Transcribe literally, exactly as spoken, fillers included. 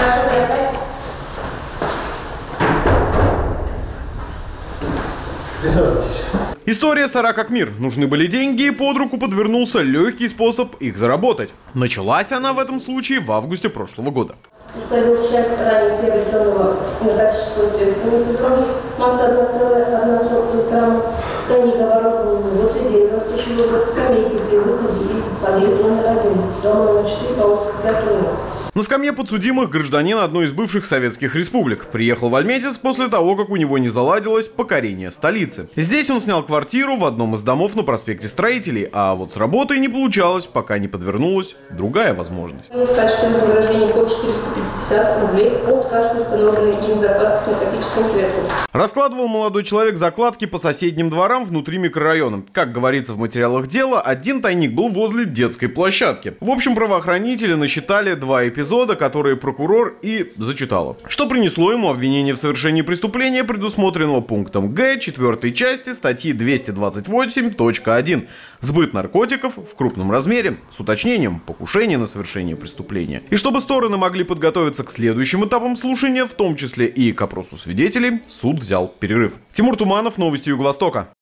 Прошу сядать. Присаживайтесь. История стара как мир. Нужны были деньги, и под руку подвернулся легкий способ их заработать. Началась она в этом случае в августе прошлого года. Составил часть ранее приобретенного наркотического средства мифедрон, масса одна целая одна сотая грамма, тайник оборудованный возле дерева, стащил за скамейки при выходе из подъезда номер один, дома номер четыре по улице Петрова. На скамье подсудимых гражданин одной из бывших советских республик приехал в Альметьевск после того, как у него не заладилось покорение столицы. Здесь он снял квартиру в одном из домов на проспекте Строителей, а вот с работой не получалось, пока не подвернулась другая возможность. В качестве вознаграждения по четыреста пятьдесят рублей от каждой установленной им закладки с наркотическим средством. Раскладывал молодой человек закладки по соседним дворам внутри микрорайона. Как говорится в материалах дела, один тайник был возле детской площадки. В общем, правоохранители насчитали два эпизода, которые прокурор и зачитала. Что принесло ему обвинение в совершении преступления, предусмотренного пунктом Г четвертой части статьи двести двадцать восемь точка один «Сбыт наркотиков в крупном размере» с уточнением «покушение на совершение преступления». И чтобы стороны могли подготовиться к следующим этапам слушания, в том числе и к опросу свидетелей, суд взял перерыв. Тимур Туманов, новости Юго-Востока.